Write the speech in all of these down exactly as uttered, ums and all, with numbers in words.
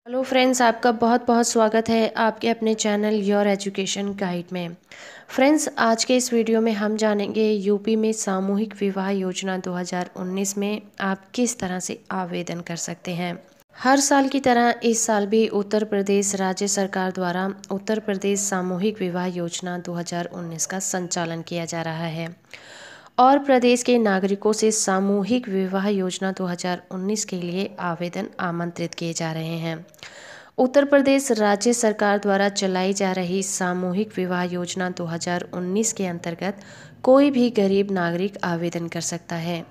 Hello friends, आपका बहुत बहुत स्वागत है आपके अपने चैनल योर एजुकेशन गाइड में। फ्रेंड्स, आज के इस वीडियो में हम जानेंगे यूपी में सामूहिक विवाह योजना दो हज़ार उन्नीस में आप किस तरह से आवेदन कर सकते हैं। हर साल की तरह इस साल भी उत्तर प्रदेश राज्य सरकार द्वारा उत्तर प्रदेश सामूहिक विवाह योजना दो हज़ार उन्नीस का संचालन किया जा रहा है और प्रदेश के नागरिकों से सामूहिक विवाह योजना दो हज़ार उन्नीस के लिए आवेदन आमंत्रित किए जा रहे हैं। उत्तर प्रदेश राज्य सरकार द्वारा चलाई जा रही सामूहिक विवाह योजना दो हज़ार उन्नीस के अंतर्गत कोई भी गरीब नागरिक आवेदन कर सकता है।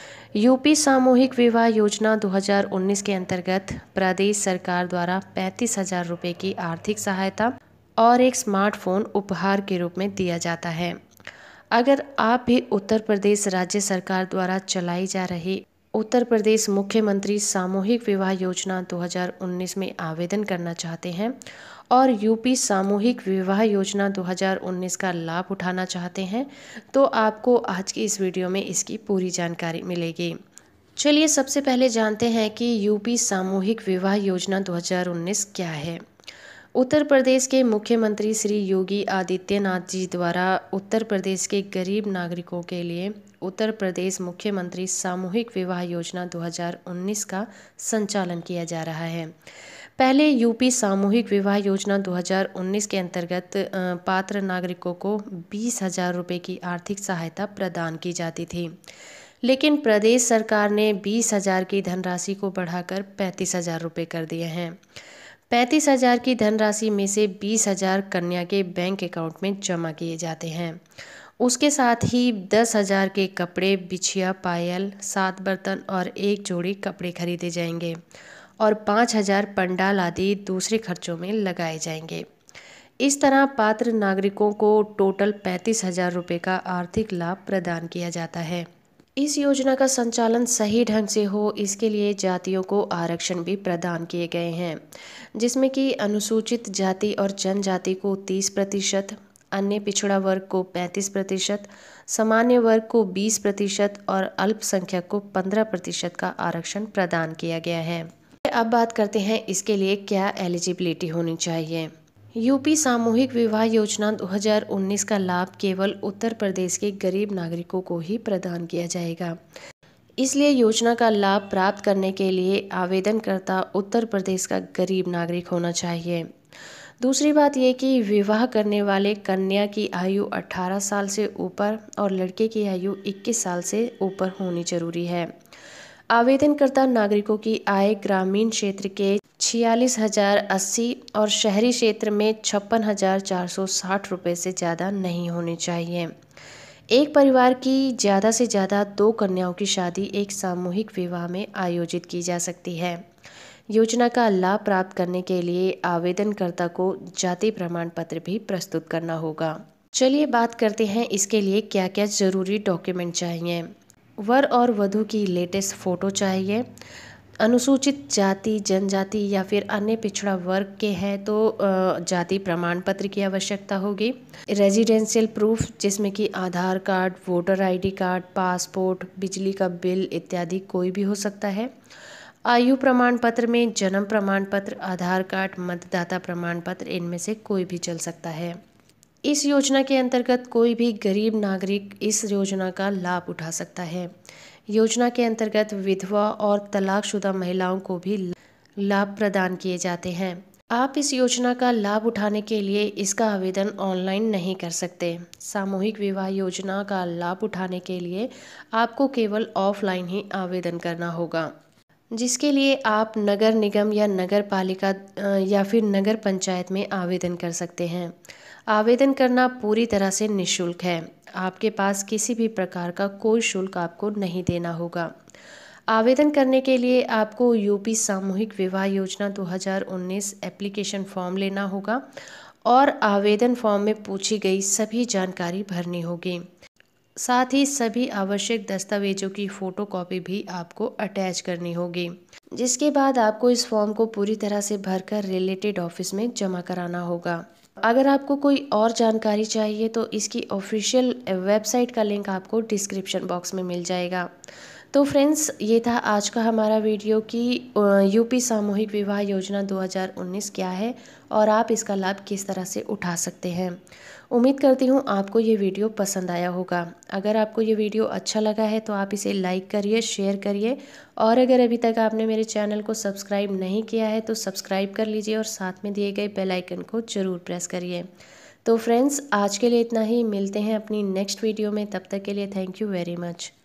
यूपी सामूहिक विवाह योजना दो हज़ार उन्नीस के अंतर्गत प्रदेश सरकार द्वारा पैंतीस हजार रुपये की आर्थिक सहायता और एक स्मार्टफोन उपहार के रूप में दिया जाता है। अगर आप भी उत्तर प्रदेश राज्य सरकार द्वारा चलाई जा रही उत्तर प्रदेश मुख्यमंत्री सामूहिक विवाह योजना दो हज़ार उन्नीस में आवेदन करना चाहते हैं और यूपी सामूहिक विवाह योजना दो हज़ार उन्नीस का लाभ उठाना चाहते हैं तो आपको आज की इस वीडियो में इसकी पूरी जानकारी मिलेगी। चलिए सबसे पहले जानते हैं कि यूपी सामूहिक विवाह योजना दो हज़ार उन्नीस क्या है। उत्तर प्रदेश के मुख्यमंत्री श्री योगी आदित्यनाथ जी द्वारा उत्तर प्रदेश के गरीब नागरिकों के लिए उत्तर प्रदेश मुख्यमंत्री सामूहिक विवाह योजना दो हज़ार उन्नीस का संचालन किया जा रहा है। पहले यूपी सामूहिक विवाह योजना दो हज़ार उन्नीस के अंतर्गत पात्र नागरिकों को बीस हजार रुपये की आर्थिक सहायता प्रदान की जाती थी, लेकिन प्रदेश सरकार ने बीस हजार की धनराशि को बढ़ाकर पैंतीस हजार रुपये कर दिए हैं। पैंतीस हजार की धनराशि में से बीस हजार कन्या के बैंक अकाउंट में जमा किए जाते हैं। उसके साथ ही दस हजार के कपड़े, बिछिया, पायल, सात बर्तन और एक जोड़ी कपड़े खरीदे जाएंगे और पाँच हजार पंडाल आदि दूसरे खर्चों में लगाए जाएंगे। इस तरह पात्र नागरिकों को टोटल पैंतीस हजार रुपये का आर्थिक लाभ प्रदान किया जाता है। इस योजना का संचालन सही ढंग से हो, इसके लिए जातियों को आरक्षण भी प्रदान किए गए हैं, जिसमें कि अनुसूचित जाति और जनजाति को तीस प्रतिशत, अन्य पिछड़ा वर्ग को पैंतीस प्रतिशत, सामान्य वर्ग को बीस प्रतिशत और अल्पसंख्यक को पंद्रह प्रतिशत का आरक्षण प्रदान किया गया है। अब बात करते हैं इसके लिए क्या एलिजिबिलिटी होनी चाहिए। यूपी सामूहिक विवाह योजना दो हज़ार उन्नीस का लाभ केवल उत्तर प्रदेश के गरीब नागरिकों को ही प्रदान किया जाएगा। इसलिए योजना का लाभ प्राप्त करने के लिए आवेदनकर्ता उत्तर प्रदेश का गरीब नागरिक होना चाहिए। दूसरी बात यह कि विवाह करने वाले कन्या की आयु अठारह साल से ऊपर और लड़के की आयु इक्कीस साल से ऊपर होनी जरूरी है। आवेदनकर्ता नागरिकों की आय ग्रामीण क्षेत्र के छियालीस हजार अस्सी और शहरी क्षेत्र में छप्पन हजार चार सौ साठ रुपये से ज़्यादा नहीं होनी चाहिए। एक परिवार की ज़्यादा से ज़्यादा दो कन्याओं की शादी एक सामूहिक विवाह में आयोजित की जा सकती है। योजना का लाभ प्राप्त करने के लिए आवेदनकर्ता को जाति प्रमाण पत्र भी प्रस्तुत करना होगा। चलिए बात करते हैं इसके लिए क्या क्या ज़रूरी डॉक्यूमेंट चाहिए। वर और वधू की लेटेस्ट फ़ोटो चाहिए। अनुसूचित जाति, जनजाति या फिर अन्य पिछड़ा वर्ग के हैं तो जाति प्रमाण पत्र की आवश्यकता होगी। रेजिडेंशियल प्रूफ जिसमें कि Aadhaar card, voter ID card, passport, बिजली का बिल इत्यादि कोई भी हो सकता है। आयु प्रमाण पत्र में जन्म प्रमाण पत्र, आधार कार्ड, मतदाता प्रमाण पत्र, इनमें से कोई भी चल सकता है। इस योजना के अंतर्गत कोई भी गरीब नागरिक इस योजना का लाभ उठा सकता है। योजना के अंतर्गत विधवा और तलाकशुदा महिलाओं को भी लाभ प्रदान किए जाते हैं। आप इस योजना का लाभ उठाने के लिए इसका आवेदन ऑनलाइन नहीं कर सकते। सामूहिक विवाह योजना का लाभ उठाने के लिए आपको केवल ऑफलाइन ही आवेदन करना होगा, जिसके लिए आप नगर निगम या नगर पालिका या फिर नगर पंचायत में आवेदन कर सकते हैं। आवेदन करना पूरी तरह से निःशुल्क है। आपके पास किसी भी प्रकार का कोई शुल्क आपको नहीं देना होगा। आवेदन करने के लिए आपको यूपी सामूहिक विवाह योजना दो हज़ार उन्नीस एप्लीकेशन फॉर्म लेना होगा और आवेदन फॉर्म में पूछी गई सभी जानकारी भरनी होगी। साथ ही सभी आवश्यक दस्तावेजों की फ़ोटोकॉपी भी आपको अटैच करनी होगी, जिसके बाद आपको इस फॉर्म को पूरी तरह से भरकर रिलेटेड ऑफिस में जमा कराना होगा। अगर आपको कोई और जानकारी चाहिए तो इसकी ऑफिशियल वेबसाइट का लिंक आपको डिस्क्रिप्शन बॉक्स में मिल जाएगा। तो फ्रेंड्स, ये था आज का हमारा वीडियो कि यूपी सामूहिक विवाह योजना दो हज़ार उन्नीस क्या है और आप इसका लाभ किस तरह से उठा सकते हैं। उम्मीद करती हूँ आपको ये वीडियो पसंद आया होगा। अगर आपको ये वीडियो अच्छा लगा है तो आप इसे लाइक करिए, शेयर करिए और अगर अभी तक आपने मेरे चैनल को सब्सक्राइब नहीं किया है तो सब्सक्राइब कर लीजिए और साथ में दिए गए बेल आइकन को ज़रूर प्रेस करिए। तो फ्रेंड्स, आज के लिए इतना ही। मिलते हैं अपनी नेक्स्ट वीडियो में, तब तक के लिए थैंक यू वेरी मच।